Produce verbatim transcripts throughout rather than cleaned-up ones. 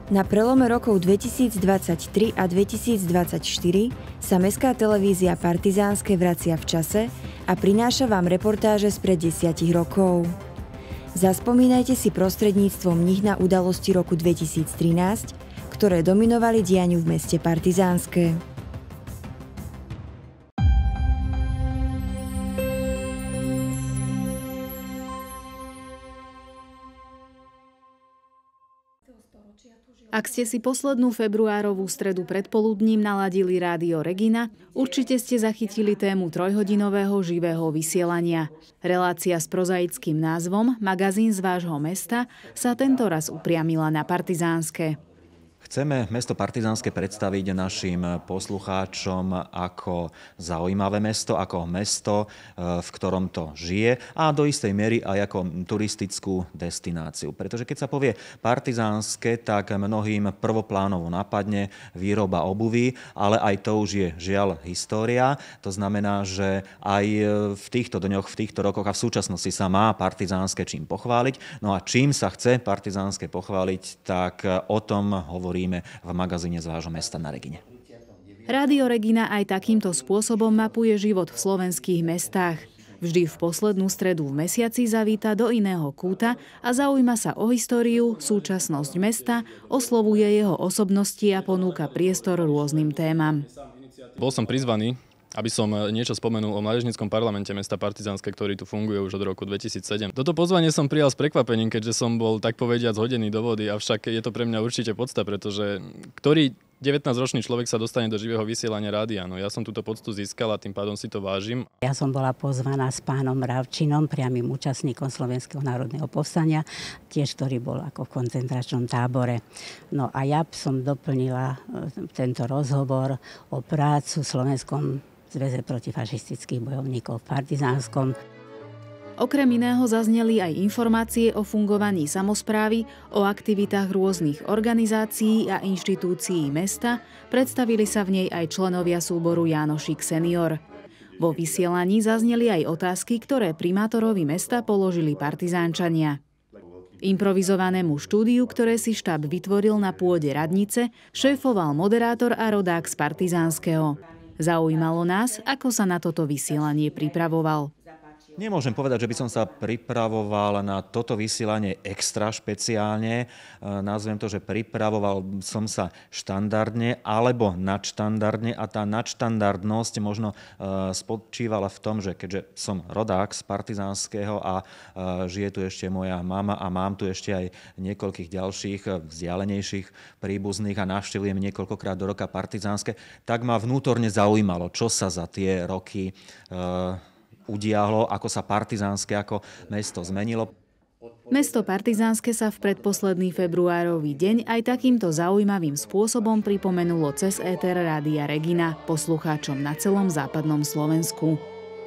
Na prelome rokov dvetisícdvadsaťtri a dvetisícdvadsaťštyri sa Mestská televízia Partizánske vracia v čase a prináša vám reportáže spred desiatich rokov. Zaspomínajte si prostredníctvom nich na udalosti roku dvetisíctrinásť, ktoré dominovali dianiu v meste Partizánske. Ak ste si poslednú februárovú stredu predpoludním naladili Rádio Regina, určite ste zachytili tému trojhodinového živého vysielania. Relácia s prozaickým názvom Magazín z vášho mesta sa tentoraz upriamila na Partizánske. Chceme mesto Partizánske predstaviť našim poslucháčom ako zaujímavé mesto, ako mesto, v ktorom to žije a do istej miery aj ako turistickú destináciu. Pretože keď sa povie Partizánske, tak mnohým prvoplánovo napadne výroba obuví, ale aj to už je žiaľ história. To znamená, že aj v týchto dňoch, v týchto rokoch a v súčasnosti sa má Partizánske čím pochváliť. No a čím sa chce Partizánske pochváliť, tak o tom hovorí v magazíne z vášho mesta na Regine. Rádio Regina aj takýmto spôsobom mapuje život v slovenských mestách. Vždy v poslednú stredu v mesiaci zavíta do iného kúta a zaujíma sa o históriu, súčasnosť mesta, oslovuje jeho osobnosti a ponúka priestor rôznym témam. Bol som prizvaný, aby som niečo spomenul o mládežníckom parlamente mesta Partizánske, ktorý tu funguje už od roku dvetisícsedem. Toto pozvanie som prijal s prekvapením, keďže som bol tak povediac hodený do vody, avšak je to pre mňa určite podsta, pretože ktorý devätnásťročný človek sa dostane do živého vysielania rádia. No ja som túto poctu získal a tým pádom si to vážim. Ja som bola pozvaná s pánom Mravčinom, priamym účastníkom Slovenského národného povstania, tiež ktorý bol ako v koncentračnom tábore. No a ja som doplnila tento rozhovor o prácu v Slovenskom Zväze protifašistických bojovníkov v Partizánskom. Okrem iného zazneli aj informácie o fungovaní samosprávy, o aktivitách rôznych organizácií a inštitúcií mesta, predstavili sa v nej aj členovia súboru Jánošík senior. Vo vysielaní zazneli aj otázky, ktoré primátorovi mesta položili partizánčania. Improvizovanému štúdiu, ktoré si štáb vytvoril na pôde radnice, šéfoval moderátor a rodák z Partizánskeho. Zaujímalo nás, ako sa na toto vysielanie pripravoval. Nemôžem povedať, že by som sa pripravoval na toto vysielanie extra špeciálne. Nazvem to, že pripravoval som sa štandardne alebo nadštandardne a tá nadštandardnosť možno spočívala v tom, že keďže som rodák z Partizánskeho a žije tu ešte moja mama a mám tu ešte aj niekoľkých ďalších vzdialenejších príbuzných a navštevujem niekoľkokrát do roka Partizánske, tak ma vnútorne zaujímalo, čo sa za tie roky udiahlo, ako sa Partizánske ako mesto zmenilo. Mesto Partizánske sa v predposledný februárový deň aj takýmto zaujímavým spôsobom pripomenulo cez éter Rádia Regina poslucháčom na celom západnom Slovensku.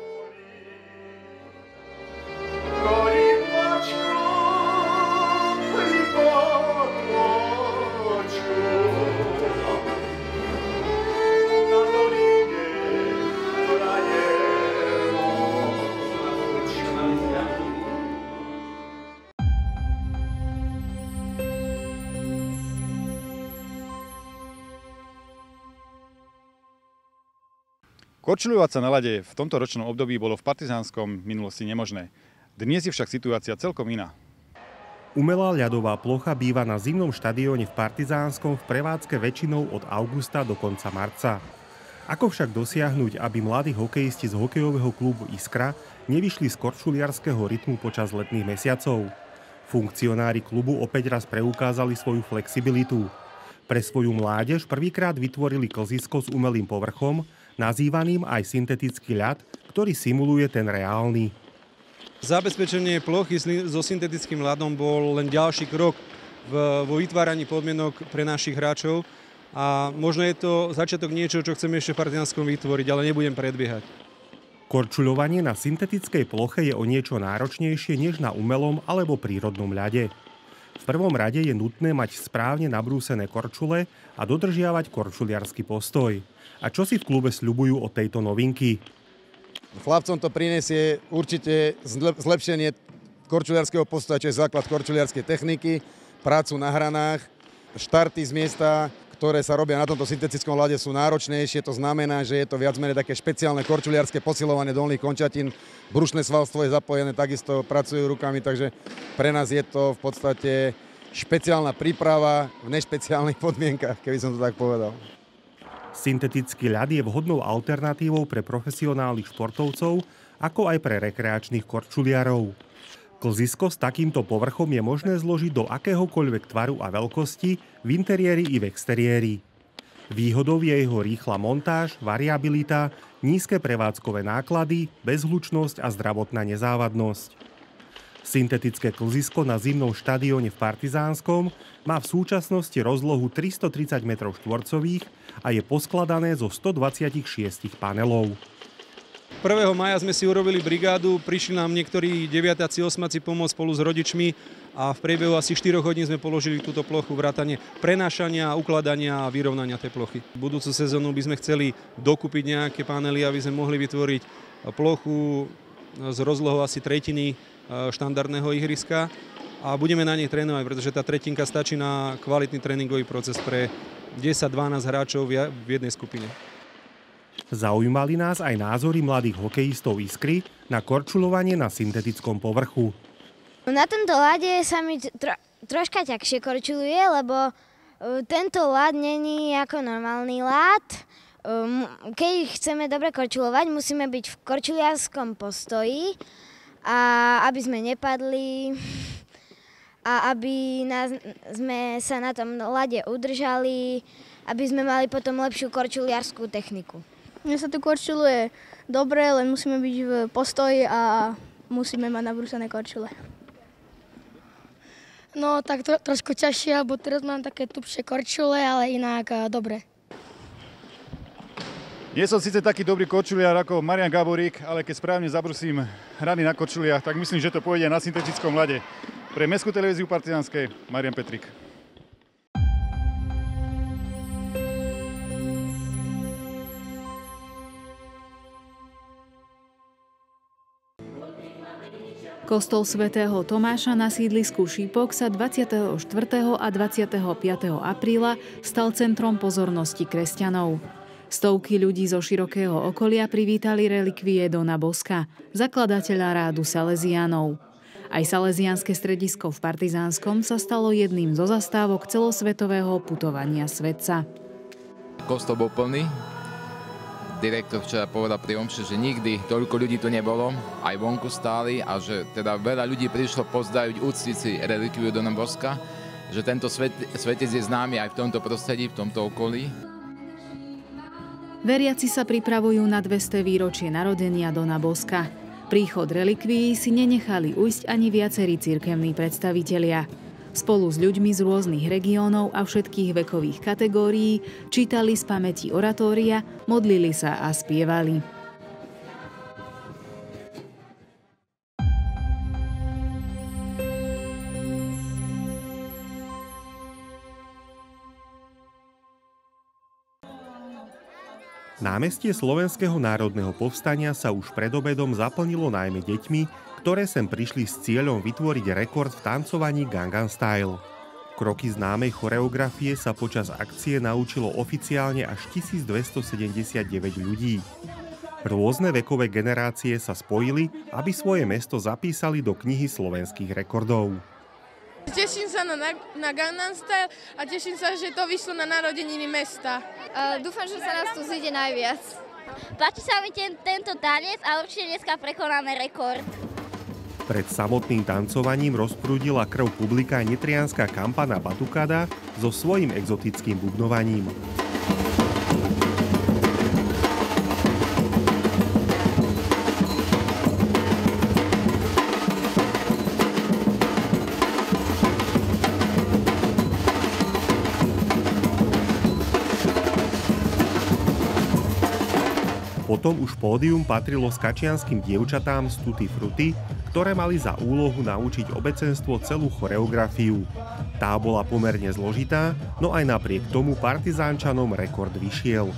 Korčuľovať sa na ľade v tomto ročnom období bolo v Partizánskom minulosti nemožné. Dnes je však situácia celkom iná. Umelá ľadová plocha býva na zimnom štadióne v Partizánskom v prevádzke väčšinou od augusta do konca marca. Ako však dosiahnuť, aby mladí hokejisti z hokejového klubu Iskra nevyšli z korčuliarskeho rytmu počas letných mesiacov? Funkcionári klubu opäť raz preukázali svoju flexibilitu. Pre svoju mládež prvýkrát vytvorili klzisko s umelým povrchom, nazývaným aj syntetický ľad, ktorý simuluje ten reálny. Zabezpečenie plochy so syntetickým ľadom bol len ďalší krok vo vytváraní podmienok pre našich hráčov a možno je to začiatok niečo, čo chceme ešte v Partizánskom vytvoriť, ale nebudem predbiehať. Korčuľovanie na syntetickej ploche je o niečo náročnejšie než na umelom alebo prírodnom ľade. V prvom rade je nutné mať správne nabrúsené korčule a dodržiavať korčuliarsky postoj. A čo si v klube sľubujú od tejto novinky? Chlapcom to prinesie určite zlepšenie korčuliarskeho postoja, čo je základ korčuliarskej techniky, prácu na hranách štarty z miesta, ktoré sa robia na tomto syntetickom ľade, sú náročnejšie. To znamená, že je to viac menej také špeciálne korčuliarské posilovanie dolných končatín. Brušné svalstvo je zapojené, takisto pracujú rukami, takže pre nás je to v podstate špeciálna príprava v nešpeciálnych podmienkach, keby som to tak povedal. Syntetický ľad je vhodnou alternatívou pre profesionálnych športovcov, ako aj pre rekreačných korčuliarov. Klzisko s takýmto povrchom je možné zložiť do akéhokoľvek tvaru a veľkosti v interiéri i v exteriéri. Výhodou je jeho rýchla montáž, variabilita, nízke prevádzkové náklady, bezhlučnosť a zdravotná nezávadnosť. Syntetické klzisko na zimnom štadióne v Partizánskom má v súčasnosti rozlohu tristotridsať metrov štvorcových a je poskladané zo stodvadsaťšesť panelov. prvého mája sme si urobili brigádu, prišli nám niektorí deviatáci, osmáci pomôcť spolu s rodičmi a v priebehu asi štyroch hodín sme položili túto plochu vrátane prenášania, ukladania a vyrovnania tej plochy. Budúcu sezónu by sme chceli dokúpiť nejaké panely, aby sme mohli vytvoriť plochu s rozlohou asi tretiny štandardného ihriska a budeme na nej trénovať, pretože tá tretinka stačí na kvalitný tréningový proces pre desať dvanásť hráčov v jednej skupine. Zaujímali nás aj názory mladých hokejistov Iskry na korčulovanie na syntetickom povrchu. Na tomto ľade sa mi tro, troška ťažšie korčuluje, lebo tento ľad není ako normálny ľad. Keď chceme dobre korčulovať, musíme byť v korčuliarskom postoji, a aby sme nepadli a aby nás, sme sa na tom ľade udržali, aby sme mali potom lepšiu korčuliarskú techniku. Mne sa tu korčuluje dobre, len musíme byť v postoji a musíme mať nabrúsené korčule. No tak tro, trošku ťažšie, lebo teraz mám také tupšie korčule, ale inak uh, dobre. Nie som síce taký dobrý korčuliar ako Marian Gáborík, ale keď správne zabrusím hrany na korčuliach, tak myslím, že to pôjde na syntetickom ľade. Pre Mestskú televíziu Partizánskej, Marian Petrik. Kostol svätého Tomáša na sídlisku Šípok sa dvadsiateho štvrtého a dvadsiateho piateho apríla stal centrom pozornosti kresťanov. Stovky ľudí zo širokého okolia privítali relikvie Dona Boska, zakladateľa rádu Salesiánov. Aj salesiánske stredisko v Partizánskom sa stalo jedným zo zastávok celosvetového putovania svetca. Kostol bol plný. Direktor včera povedal pri omši, že nikdy toľko ľudí tu nebolo, aj vonku stáli a že teda veľa ľudí prišlo pozdraviť, úctiť si relikviu Dona Boska, že tento svet, svetec je známy aj v tomto prostredí, v tomto okolí. Veriaci sa pripravujú na dvesto výročie narodenia Dona Boska. Príchod relikvií si nenechali ujsť ani viacerí cirkevní predstavitelia. Spolu s ľuďmi z rôznych regiónov a všetkých vekových kategórií čítali z pamäti oratória, modlili sa a spievali. Námestie Slovenského národného povstania sa už pred obedom zaplnilo najmä deťmi, ktoré sem prišli s cieľom vytvoriť rekord v tancovaní Gangnam Style. Kroky známej choreografie sa počas akcie naučilo oficiálne až tisícdvestosedemdesiatdeväť ľudí. Rôzne vekové generácie sa spojili, aby svoje mesto zapísali do knihy slovenských rekordov. Teším sa na, na Gangnam Style a teším sa, že to vyšlo na narodeniny mesta. Uh, dúfam, že sa nás tu zíde najviac. Páči sa mi ten, tento tanec a určite dneska prekonáme rekord. Pred samotným tancovaním rozprúdila krv publika nitrianska kampana Batucada so svojím exotickým bubnovaním. Potom už pódium patrilo skačianskym dievčatám z Tutti Frutti, ktoré mali za úlohu naučiť obecenstvo celú choreografiu. Tá bola pomerne zložitá, no aj napriek tomu Partizánčanom rekord vyšiel.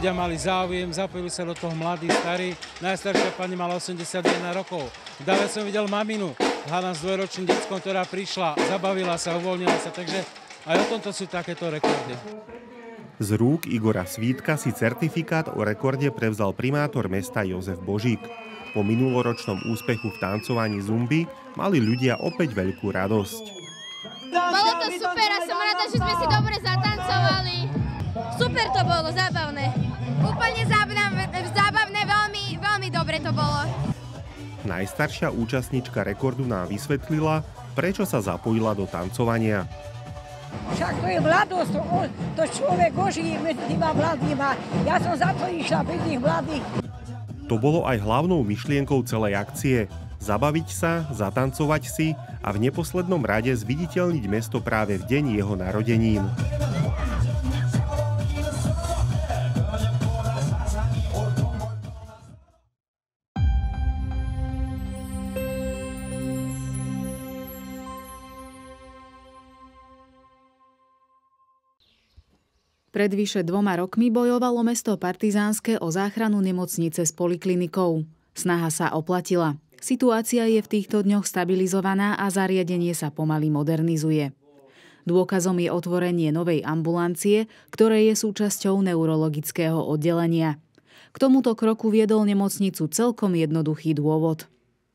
ľudia mali záujem, zapojili sa do toho mladí, starí. Najstaršia pani mala osemdesiatjeden rokov. V dáve som videl maminu, hádam s dvojročným deckom, ktorá prišla, zabavila sa, uvoľnila sa, takže aj o tomto sú takéto rekordy. Z rúk Igora Svítka si certifikát o rekorde prevzal primátor mesta Jozef Božík. Po minuloročnom úspechu v tancovaní zumby mali ľudia opäť veľkú radosť. Bolo to super a som rada, že sme si dobre zatancovali. Super to bolo, zábavné. Úplne zábavné, zábavné veľmi, veľmi dobre to bolo. Najstaršia účastnička rekordu nám vysvetlila, prečo sa zapojila do tancovania. Však to je mladosť, to, to človek ožijí medzi tými mladými. Ja som za to išla pri tých mladých. To bolo aj hlavnou myšlienkou celej akcie. Zabaviť sa, zatancovať si a v neposlednom rade zviditeľniť mesto práve v deň jeho narodenín. Pred vyše dvoma rokmi bojovalo mesto Partizánske o záchranu nemocnice s poliklinikou. Snaha sa oplatila. Situácia je v týchto dňoch stabilizovaná a zariadenie sa pomaly modernizuje. Dôkazom je otvorenie novej ambulancie, ktoré je súčasťou neurologického oddelenia. K tomuto kroku viedol nemocnicu celkom jednoduchý dôvod.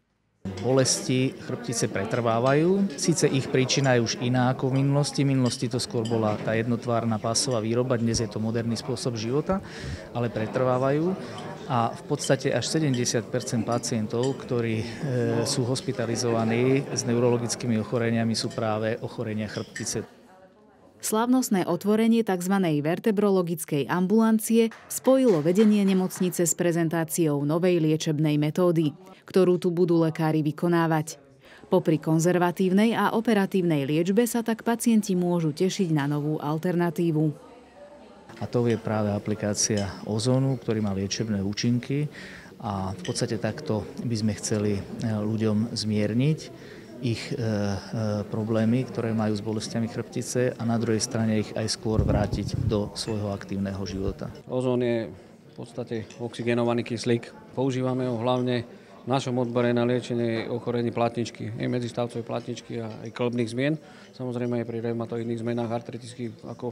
Bolesti chrbtice pretrvávajú. Síce ich príčina je už iná ako v minulosti. V minulosti to skôr bola tá jednotvárna pásová výroba, dnes je to moderný spôsob života, ale pretrvávajú. A v podstate až sedemdesiat percent pacientov, ktorí e, sú hospitalizovaní s neurologickými ochoreniami, sú práve ochorenia chrbtice. Slávnostné otvorenie tzv. Vertebrologickej ambulancie spojilo vedenie nemocnice s prezentáciou novej liečebnej metódy, ktorú tu budú lekári vykonávať. Popri konzervatívnej a operatívnej liečbe sa tak pacienti môžu tešiť na novú alternatívu. A to je práve aplikácia ozónu, ktorý má liečebné účinky a v podstate takto by sme chceli ľuďom zmierniť ich e, e, problémy, ktoré majú s bolestiami chrbtice a na druhej strane ich aj skôr vrátiť do svojho aktívneho života. Ozón je v podstate oxygenovaný kyslík. Používame ho hlavne v našom odbore na liečenie ochorení platničky, aj medzistavcovej platničky a aj kĺbnych zmien. Samozrejme aj pri reumatoidných zmenách artritických ako,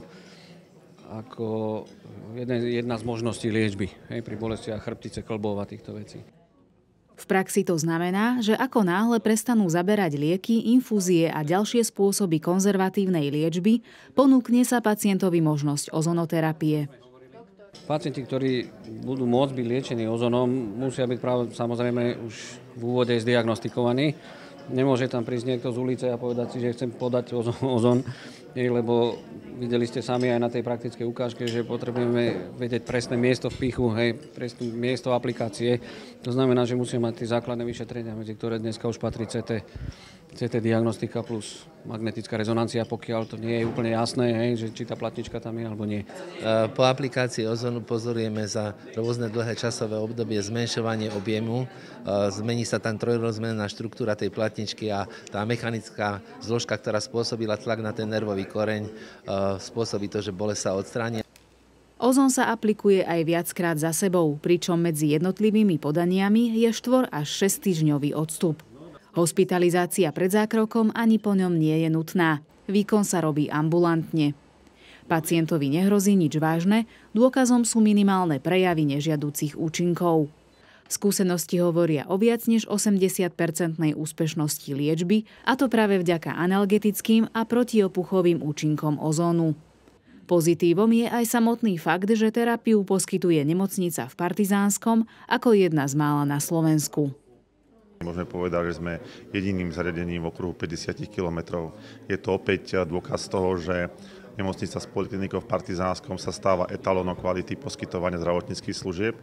ako jedna, jedna z možností liečby, aj pri bolestiach chrbtice, kĺbov a týchto vecí. V praxi to znamená, že ako náhle prestanú zaberať lieky, infúzie a ďalšie spôsoby konzervatívnej liečby, ponúkne sa pacientovi možnosť ozonoterapie. Pacienti, ktorí budú môcť byť liečení ozonom, musia byť práve samozrejme už v úvode zdiagnostikovaní. Nemôže tam prísť niekto z ulice a povedať si, že chcem podať ozon, lebo videli ste sami aj na tej praktickej ukážke, že potrebujeme vedieť presné miesto vpichu, hej, presné miesto aplikácie. To znamená, že musíme mať tie základné vyšetrenia, medzi ktoré dneska už patrí cé té, cé té diagnostika plus magnetická rezonancia, pokiaľ to nie je úplne jasné, hej, že či tá platnička tam je alebo nie. Po aplikácii ozonu pozorujeme za rôzne dlhé časové obdobie zmenšovanie objemu. Zmení sa tam trojrozmerná štruktúra tej platničky a tá mechanická zložka, ktorá spôsobila tlak na ten nervový koreň, spôsobí to, že bolesť sa odstráni. Ozon sa aplikuje aj viackrát za sebou, pričom medzi jednotlivými podaniami je štvor až šesťtýždňový odstup. Hospitalizácia pred zákrokom ani po ňom nie je nutná. Výkon sa robí ambulantne. Pacientovi nehrozí nič vážne, dôkazom sú minimálne prejavy nežiaducich účinkov. Skúsenosti hovoria o viac než osemdesiatpercentnej úspešnosti liečby, a to práve vďaka analgetickým a protiopuchovým účinkom ozónu. Pozitívom je aj samotný fakt, že terapiu poskytuje nemocnica v Partizánskom ako jedna z mála na Slovensku. Môžeme povedať, že sme jediným zariadením v okruhu päťdesiat kilometrov. Je to opäť dôkaz toho, že nemocnica s poliklinikou v Partizánskom sa stáva etalónom kvality poskytovania zdravotníckych služieb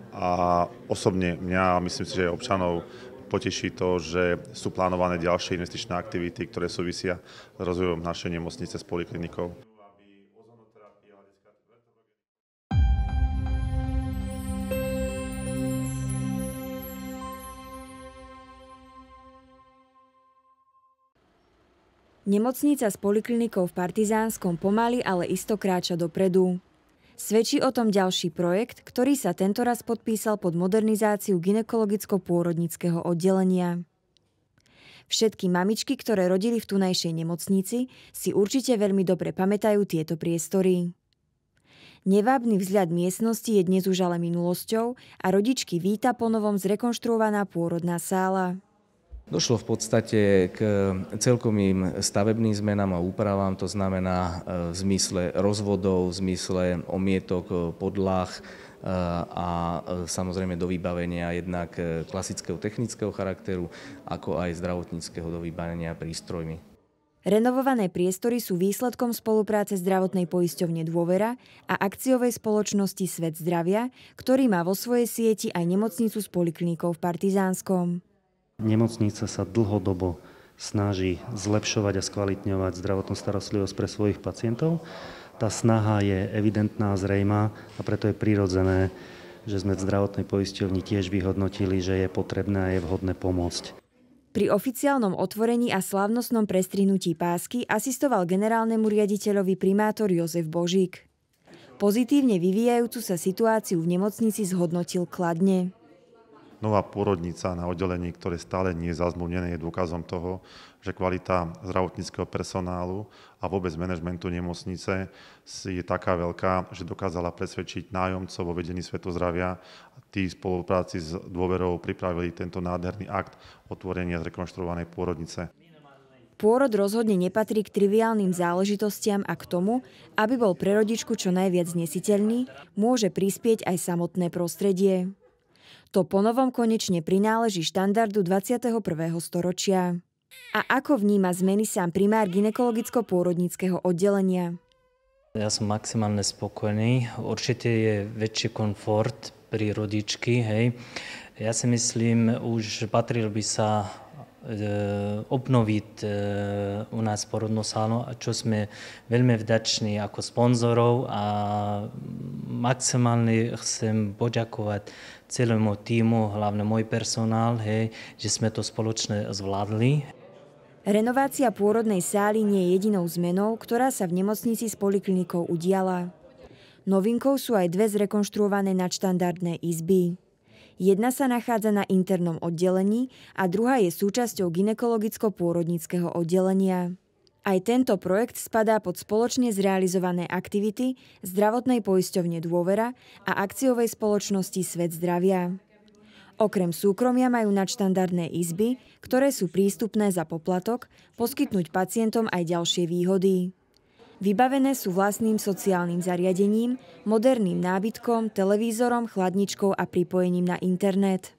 a osobne mňa, myslím si, že občanov poteší to, že sú plánované ďalšie investičné aktivity, ktoré súvisia s rozvojom našej nemocnice s poliklinikou. Nemocnica s poliklinikou v Partizánskom pomaly, ale isto kráča dopredu. Svedčí o tom ďalší projekt, ktorý sa tentoraz podpísal pod modernizáciu gynekologicko-pôrodnického oddelenia. Všetky mamičky, ktoré rodili v tunajšej nemocnici, si určite veľmi dobre pamätajú tieto priestory. Nevábny vzhľad miestnosti je dnes už ale minulosťou a rodičky víta ponovom zrekonštruovaná pôrodná sála. Došlo v podstate k celkovým stavebným zmenám a úpravám, to znamená v zmysle rozvodov, v zmysle omietok, podlah a samozrejme do vybavenia jednak klasického technického charakteru, ako aj zdravotníckeho do vybavenia prístrojmi. Renovované priestory sú výsledkom spolupráce zdravotnej poisťovne Dôvera a akciovej spoločnosti Svet zdravia, ktorý má vo svojej sieti aj nemocnicu s poliklinikou v Partizánskom. Nemocnica sa dlhodobo snaží zlepšovať a skvalitňovať zdravotnú starostlivosť pre svojich pacientov. Tá snaha je evidentná a zrejmá a preto je prirodzené, že sme v zdravotnej poisťovni tiež vyhodnotili, že je potrebné a je vhodné pomôcť. Pri oficiálnom otvorení a slávnostnom prestrihnutí pásky asistoval generálnemu riaditeľovi primátor Jozef Božík. Pozitívne vyvíjajúcu sa situáciu v nemocnici zhodnotil kladne. Nová pôrodnica na oddelení, ktoré stále nie je zazmluvnené, je dôkazom toho, že kvalita zdravotníckeho personálu a vôbec manažmentu nemocnice je taká veľká, že dokázala presvedčiť nájomcov vo vedení Svetu zdravia. Tí v spolupráci s Dôverou pripravili tento nádherný akt otvorenia zrekonštruovanej pôrodnice. Pôrod rozhodne nepatrí k triviálnym záležitostiam a k tomu, aby bol pre rodičku čo najviac znesiteľný, môže prispieť aj samotné prostredie. To ponovom konečne prináleží štandardu dvadsiateho prvého storočia. A ako vníma zmeny sám primár gynekologicko-pôrodnického oddelenia? Ja som maximálne spokojný. Určite je väčší komfort pri rodičky, hej. Ja si myslím, už patrilo by sa e, obnoviť e, u nás porodnú sálu, čo sme veľmi vďační ako sponzorov a maximálne chcem poďakovať celému týmu, hlavne môj personál, hej, že sme to spoločne zvládli. Renovácia pôrodnej sály nie je jedinou zmenou, ktorá sa v nemocnici s poliklinikou udiala. Novinkou sú aj dve zrekonštruované nadštandardné izby. Jedna sa nachádza na internom oddelení a druhá je súčasťou gynekologicko-pôrodnického oddelenia. Aj tento projekt spadá pod spoločne zrealizované aktivity zdravotnej poisťovne Dôvera a akciovej spoločnosti Svet zdravia. Okrem súkromia majú nadštandardné izby, ktoré sú prístupné za poplatok, poskytnúť pacientom aj ďalšie výhody. Vybavené sú vlastným sociálnym zariadením, moderným nábytkom, televízorom, chladničkou a pripojením na internet.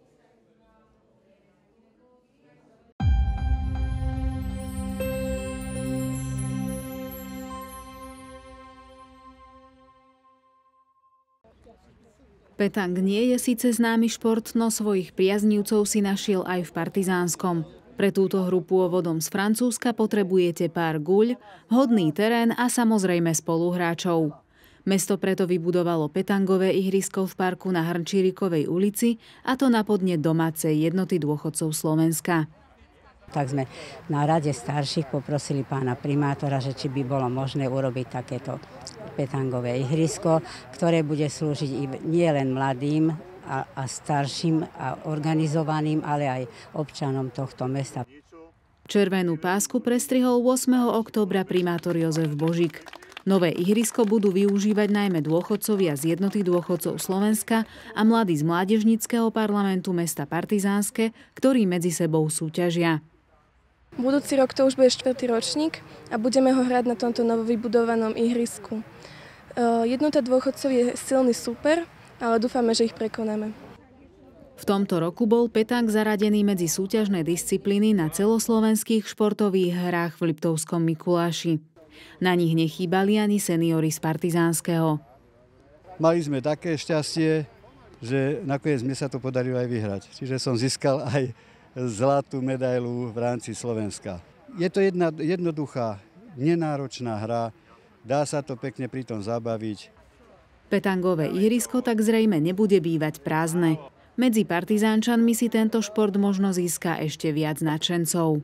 Petang nie je síce známy šport, no svojich priaznivcov si našiel aj v Partizánskom. Pre túto hru pôvodom z Francúzska potrebujete pár guľ, vhodný terén a samozrejme spoluhráčov. Mesto preto vybudovalo petangové ihrisko v parku na Hrnčírikovej ulici, a to na podnet domácej jednoty dôchodcov Slovenska. Tak sme na rade starších poprosili pána primátora, že či by bolo možné urobiť takéto petangové ihrisko, ktoré bude slúžiť nie len mladým, A, a starším a organizovaným, ale aj občanom tohto mesta. Červenú pásku prestrihol ôsmeho októbra primátor Jozef Božík. Nové ihrisko budú využívať najmä dôchodcovia z jednoty dôchodcov Slovenska a mladí z mládežníckeho parlamentu mesta Partizánske, ktorí medzi sebou súťažia. Budúci rok to už bude štvrtý ročník a budeme ho hrať na tomto novovybudovanom ihrisku. Jednota dôchodcov je silný super, ale dúfame, že ich prekonáme. V tomto roku bol petang zaradený medzi súťažné disciplíny na celoslovenských športových hrách v Liptovskom Mikuláši. Na nich nechýbali ani seniori z Partizánskeho. Mali sme také šťastie, že nakoniec mi sa to podarilo aj vyhrať. Čiže som získal aj zlatú medailu v rámci Slovenska. Je to jedna, jednoduchá, nenáročná hra, dá sa to pekne pri tom zabaviť. Petangové ihrisko tak zrejme nebude bývať prázdne. Medzi partizánčanmi si tento šport možno získa ešte viac nadšencov.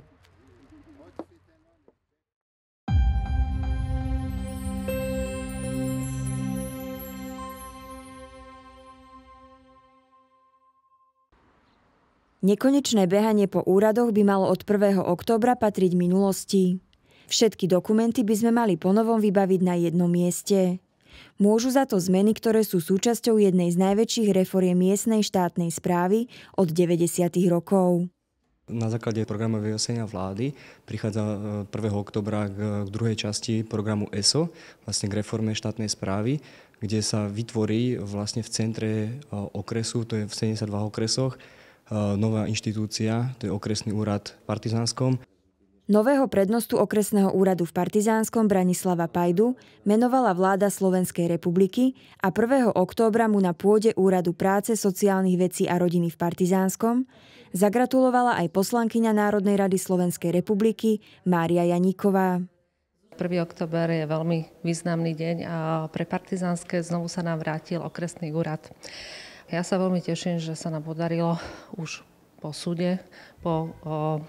Nekonečné behanie po úradoch by malo od prvého októbra patriť minulosti. Všetky dokumenty by sme mali ponovom vybaviť na jednom mieste. Môžu za to zmeny, ktoré sú súčasťou jednej z najväčších reforiem miestnej štátnej správy od deväťdesiatych rokov. Na základe programového vyhlásenia vlády prichádza prvého októbra k druhej časti programu E S O, vlastne k reforme štátnej správy, kde sa vytvorí vlastne v centre okresu, to je v sedemdesiatdva okresoch, nová inštitúcia, to je okresný úrad v Partizánskom. Nového prednostu okresného úradu v Partizánskom Branislava Pajdu menovala vláda Slovenskej republiky a prvého októbra mu na pôde Úradu práce, sociálnych vecí a rodiny v Partizánskom zagratulovala aj poslankyňa Národnej rady Slovenskej republiky Mária Janíková. prvého október je veľmi významný deň a pre Partizánske znovu sa nám vrátil okresný úrad. Ja sa veľmi teším, že sa nám podarilo už po súde, po o,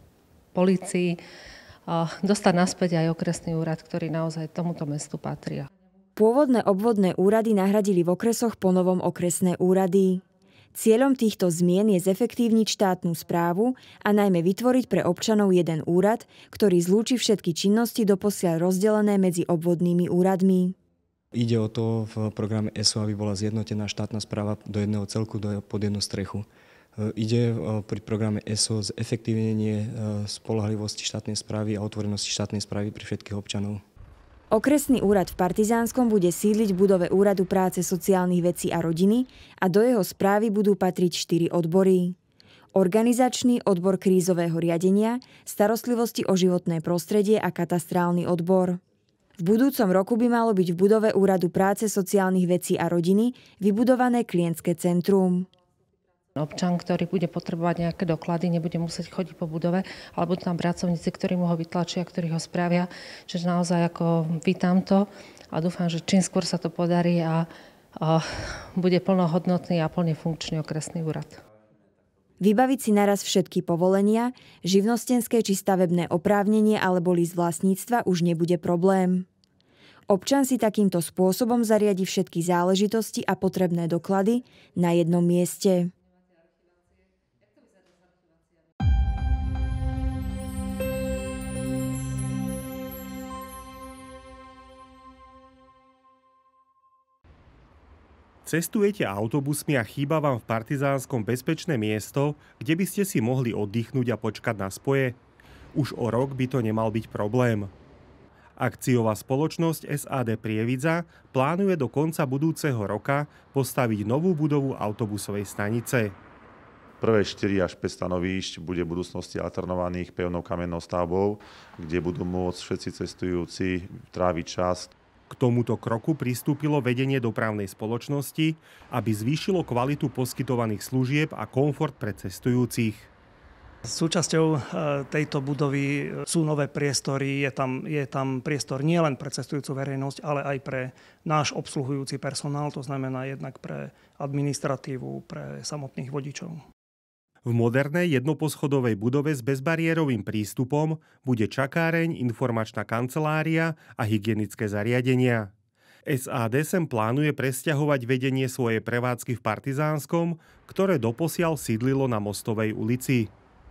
polícii dostať naspäť aj okresný úrad, ktorý naozaj tomuto mestu patrí. Pôvodné obvodné úrady nahradili v okresoch ponovom okresné úrady. Cieľom týchto zmien je zefektívniť štátnu správu a najmä vytvoriť pre občanov jeden úrad, ktorý zlúči všetky činnosti doposiaľ rozdelené medzi obvodnými úradmi. Ide o to v programe E S O, aby bola zjednotená štátna správa do jedného celku, do, pod jednu strechu. Ide pri programe E S O zefektívnenie spoľahlivosti štátnej správy a otvorenosti štátnej správy pre všetkých občanov. Okresný úrad v Partizánskom bude sídliť v budove Úradu práce, sociálnych vecí a rodiny a do jeho správy budú patriť štyri odbory. Organizačný odbor krízového riadenia, starostlivosti o životné prostredie a katastrálny odbor. V budúcom roku by malo byť v budove Úradu práce, sociálnych vecí a rodiny vybudované klientské centrum. Občan, ktorý bude potrebovať nejaké doklady, nebude musieť chodiť po budove, ale budú tam pracovníci, ktorí mu ho vytlačia, ktorí ho spravia. Čiže naozaj ako vítam to a dúfam, že čím skôr sa to podarí a, a bude plnohodnotný a plne funkčný okresný úrad. Vybaviť si naraz všetky povolenia, živnostenské či stavebné oprávnenie alebo list vlastníctva už nebude problém. Občan si takýmto spôsobom zariadi všetky záležitosti a potrebné doklady na jednom mieste. Cestujete autobusmi a chýba vám v Partizánskom bezpečné miesto, kde by ste si mohli oddychnúť a počkať na spoje? Už o rok by to nemal byť problém. Akciová spoločnosť es á dé Prievidza plánuje do konca budúceho roka postaviť novú budovu autobusovej stanice. Prvé štyri až päť stanovíšť bude v budúcnosti alternovaných pevnou kamennou stavbou, kde budú môcť všetci cestujúci tráviť čas. K tomuto kroku pristúpilo vedenie dopravnej spoločnosti, aby zvýšilo kvalitu poskytovaných služieb a komfort pre cestujúcich. Súčasťou tejto budovy sú nové priestory, je tam, je tam priestor nielen pre cestujúcu verejnosť, ale aj pre náš obsluhujúci personál, to znamená jednak pre administratívu, pre samotných vodičov. V modernej jednoposchodovej budove s bezbariérovým prístupom bude čakáreň, informačná kancelária a hygienické zariadenia. es á dé sem plánuje presťahovať vedenie svojej prevádzky v Partizánskom, ktoré doposiaľ sídlilo na Mostovej ulici.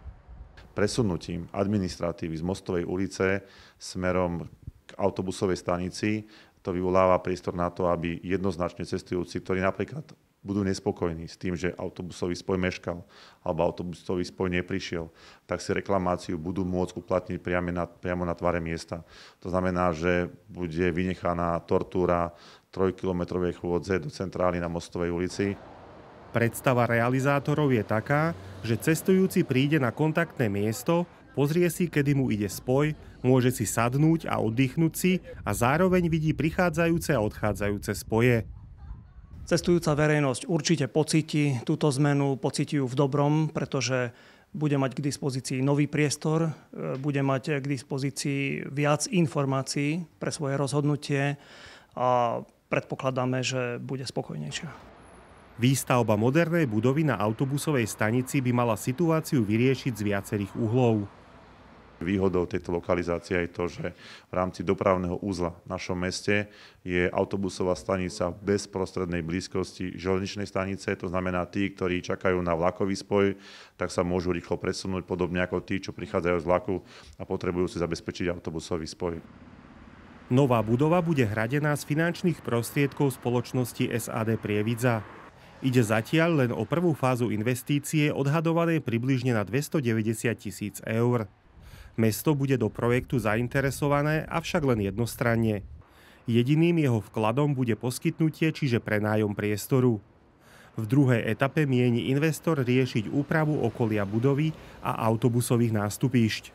Presunutím administratívy z Mostovej ulice smerom k autobusovej stanici to vyvoláva priestor na to, aby jednoznačne cestujúci, ktorí napríklad budú nespokojní s tým, že autobusový spoj meškal alebo autobusový spoj neprišiel, tak si reklamáciu budú môcť uplatniť priamo na, priamo na tvare miesta. To znamená, že bude vynechaná tortúra trojkilometrovej chôdze do centrály na Mostovej ulici. Predstava realizátorov je taká, že cestujúci príde na kontaktné miesto, pozrie si, kedy mu ide spoj, môže si sadnúť a oddychnúť si a zároveň vidí prichádzajúce a odchádzajúce spoje. Cestujúca verejnosť určite pocíti túto zmenu, pocíti ju v dobrom, pretože bude mať k dispozícii nový priestor, bude mať k dispozícii viac informácií pre svoje rozhodnutie a predpokladáme, že bude spokojnejšia. Výstavba modernej budovy na autobusovej stanici by mala situáciu vyriešiť z viacerých uhlov. Výhodou tejto lokalizácie je to, že v rámci dopravného uzla v našom meste je autobusová stanica v bezprostrednej blízkosti železničnej stanice. To znamená, tí, ktorí čakajú na vlakový spoj, tak sa môžu rýchlo presunúť, podobne ako tí, čo prichádzajú z vlaku a potrebujú si zabezpečiť autobusový spoj. Nová budova bude hradená z finančných prostriedkov spoločnosti es á dé Prievidza. Ide zatiaľ len o prvú fázu investície odhadované približne na dvestodeväťdesiat tisíc eur. Mesto bude do projektu zainteresované, avšak len jednostranne. Jediným jeho vkladom bude poskytnutie, čiže prenájom priestoru. V druhej etape mieni investor riešiť úpravu okolia budovy a autobusových nástupišť.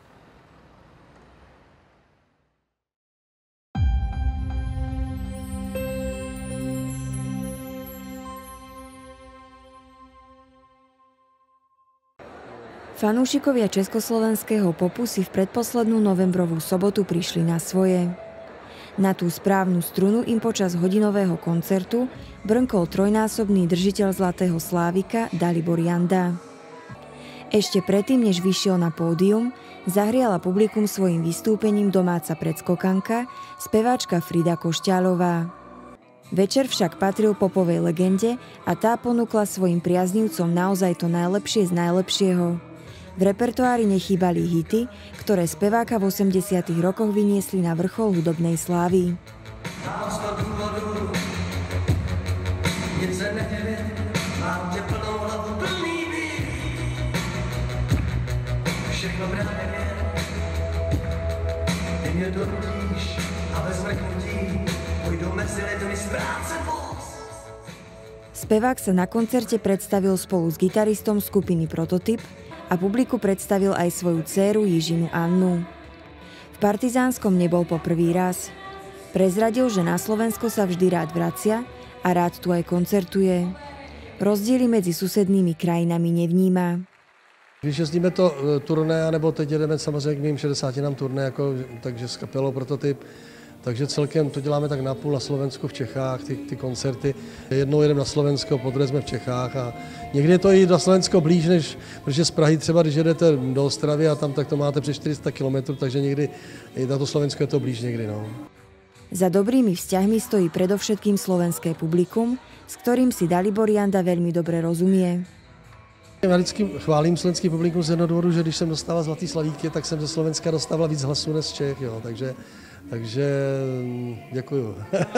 Fanúšikovia československého popu si v predposlednú novembrovú sobotu prišli na svoje. Na tú správnu strunu im počas hodinového koncertu brnkol trojnásobný držiteľ Zlatého Slávika Dalibor Janda. Ešte predtým, než vyšiel na pódium, zahriala publikum svojim vystúpením domáca predskokanka, speváčka Frida Košťálová. Večer však patril popovej legende a tá ponúkla svojim priaznivcom naozaj to najlepšie z najlepšieho. V repertoári nechýbali hity, ktoré speváka v osemdesiatych rokoch vyniesli na vrchol hudobnej slávy. Spevák sa na koncerte predstavil spolu s gitaristom skupiny Prototyp a publiku predstavil aj svoju dcéru Jižinu Annu. V Partizánskom nebol po prvý raz. Prezradil, že na Slovensko sa vždy rád vracia a rád tu aj koncertuje. Rozdiely medzi susednými krajinami nevníma. Když jezdíme to turné, nebo teď jedeme samozřejmě k mým šedesátinám turné, jako, takže s kapelou Prototyp, takže celkem to děláme tak napůl na Slovensku, v Čechách, ty, ty koncerty. Jednou jedeme na Slovensko, podruhé jsme v Čechách a někdy je to i na Slovensko blíž, než, protože z Prahy třeba, když jedete do Ostravy a tam, tak to máte přes štyri sta kilometrů, takže někdy i na to Slovensko je to blíž někdy. No. Za dobrými vzťahmi stojí predovšetkým slovenské publikum, s ktorým si Dalibor Janda veľmi dobre rozumie. Já vždycky chválím slovenský publikum z jednoho důvodu, že když jsem dostával Zlatý Slavíky, tak jsem ze Slovenska dostával víc hlasů než z Čech, jo, takže Takže ďakujú.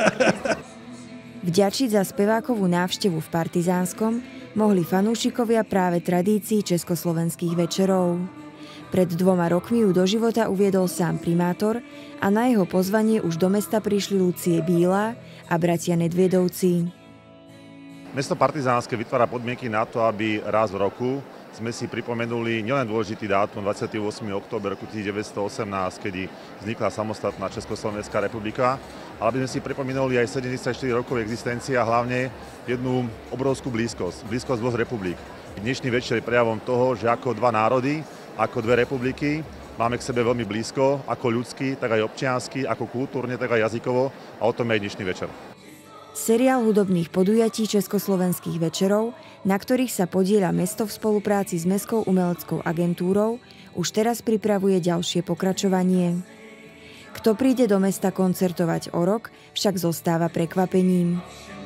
Vďačiť za spevákovú návštevu v Partizánskom mohli fanúšikovia práve tradícií československých večerov. Pred dvoma rokmi ju do života uviedol sám primátor a na jeho pozvanie už do mesta prišli Lucie Bílá a bratia Nedviedovci. Mesto Partizánske vytvára podmienky na to, aby raz v roku sme si pripomenuli nielen dôležitý dátum dvadsiateho ôsmeho októbra roku devätnásťstoosemnásť, kedy vznikla samostatná Československá republika, ale aby sme si pripomenuli aj sedemdesiatštyri rokov existencie a hlavne jednu obrovskú blízkosť, blízkosť dvoch republik. Dnešný večer je prejavom toho, že ako dva národy, ako dve republiky, máme k sebe veľmi blízko, ako ľudský, tak aj občiansky, ako kultúrne, tak aj jazykovo a o tom je dnešný večer. Seriál hudobných podujatí československých večerov, na ktorých sa podieľa mesto v spolupráci s Mestskou umeleckou agentúrou, už teraz pripravuje ďalšie pokračovanie. Kto príde do mesta koncertovať o rok, však zostáva prekvapením.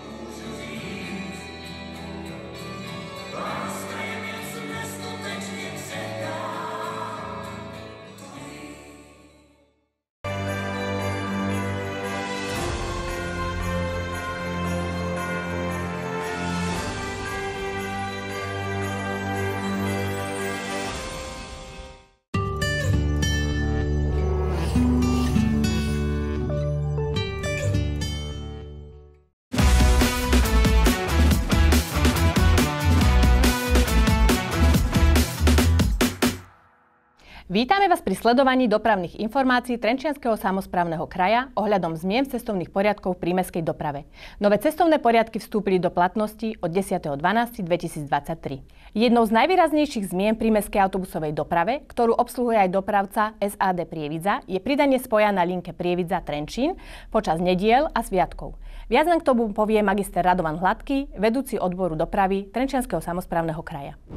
Vítame vás pri sledovaní dopravných informácií Trenčianskeho samosprávneho kraja ohľadom zmien cestovných poriadkov v prímestskej doprave. Nové cestovné poriadky vstúpili do platnosti od desiateho decembra dvetisícdvadsaťtri. Jednou z najvýraznejších zmien v prímestskej autobusovej doprave, ktorú obsluhuje aj dopravca es á dé Prievidza, je pridanie spoja na linke Prievidza-Trenčín počas nediel a sviatkov. Viac nám k tomu povie magister Radovan Hladký, vedúci odboru dopravy Trenčianskeho samosprávneho kraja.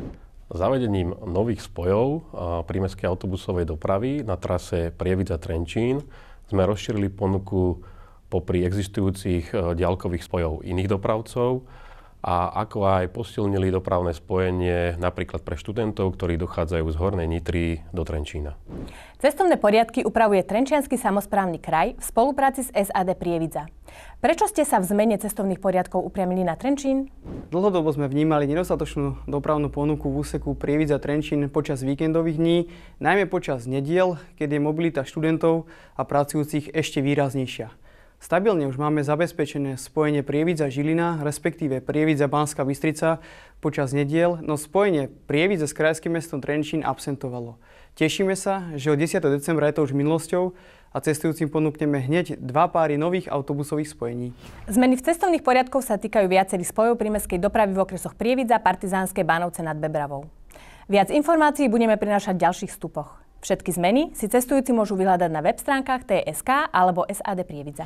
Zavedením nových spojov prímestskej autobusovej dopravy na trase Prievidza-Trenčín sme rozšírili ponuku popri existujúcich diaľkových spojov iných dopravcov a ako aj posilnili dopravné spojenie napríklad pre študentov, ktorí dochádzajú z Hornej Nitry do Trenčína. Cestovné poriadky upravuje Trenčiansky samosprávny kraj v spolupráci s es á dé Prievidza. Prečo ste sa v zmene cestovných poriadkov upriamili na Trenčín? Dlhodobo sme vnímali nedostatočnú dopravnú ponuku v úseku Prievidza-Trenčín počas víkendových dní, najmä počas nediel, keď je mobilita študentov a pracujúcich ešte výraznejšia. Stabilne už máme zabezpečené spojenie Prievidza-Žilina, respektíve Prievidza-Banská Bystrica počas nediel, no spojenie Prievidze s krajským mestom Trenčín absentovalo. Tešíme sa, že od desiateho decembra je to už minulosťou a cestujúcim ponúkneme hneď dva páry nových autobusových spojení. Zmeny v cestovných poriadkoch sa týkajú viacerých spojov prímestskej dopravy v okresoch Prievidza, Partizánske, Bánovce nad Bebravou. Viac informácií budeme prinášať v ďalších vstupoch. Všetky zmeny si cestujúci môžu vyhľadať na web stránkach té es ká alebo es á dé Prievidza.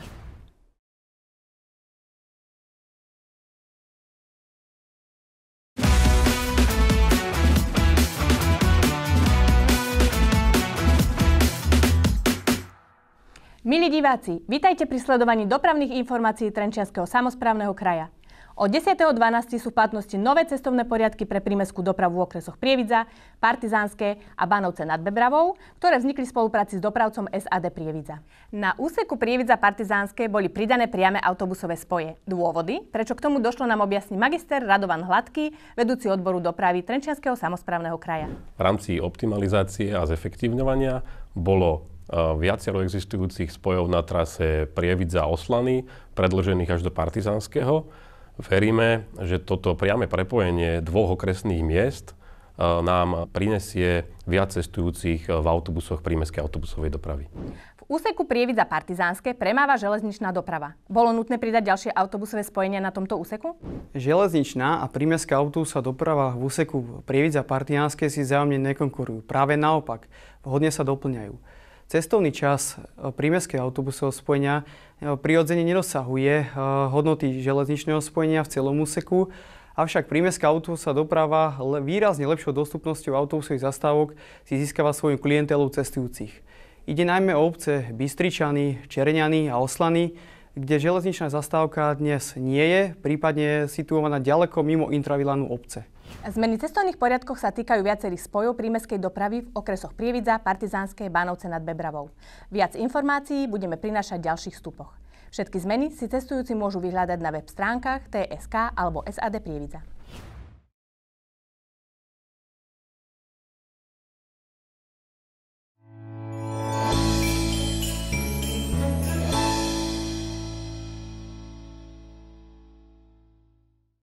Milí diváci, vitajte pri sledovaní dopravných informácií Trenčianskeho samosprávneho kraja. Od desiateho decembra sú v platnosti nové cestovné poriadky pre prímestskú dopravu v okresoch Prievidza, Partizánske a Bánovce nad Bebravou, ktoré vznikli v spolupráci s dopravcom es á dé Prievidza. Na úseku Prievidza Partizánske boli pridané priame autobusové spoje. Dôvody, prečo k tomu došlo, nám objasní magister Radovan Hladký, vedúci odboru dopravy Trenčianskeho samosprávneho kraja. V rámci optimalizácie a zefektívňovania bolo viacero existujúcich spojov na trase Prievidza-Oslany, predĺžených až do Partizánskeho. Veríme, že toto priame prepojenie dvoch okresných miest nám prinesie viac cestujúcich v autobusoch prímestskej autobusovej dopravy. V úseku Prievidza-Partizánske premáva železničná doprava. Bolo nutné pridať ďalšie autobusové spojenia na tomto úseku? Železničná a prímestská autobusová doprava v úseku Prievidza-Partizánske si vzájomne nekonkurujú. Práve naopak, vhodne sa doplňajú. Cestovný čas prímestského autobusového spojenia prirodzene nedosahuje hodnoty železničného spojenia v celom úseku, avšak prímestská autobusová doprava výrazne lepšou dostupnosťou autobusových zastávok si získava svoju klientelu cestujúcich. Ide najmä o obce Bystričany, Čerňany a Oslany, kde železničná zastávka dnes nie je, prípadne situovaná ďaleko mimo intravilánu obce. Zmeny cestovných poriadkoch sa týkajú viacerých spojov prímestskej dopravy v okresoch Prievidza, Partizánske, Bánovce nad Bebravou. Viac informácií budeme prinášať v ďalších vstupoch. Všetky zmeny si cestujúci môžu vyhľadať na web stránkach té es ká alebo es á dé Prievidza.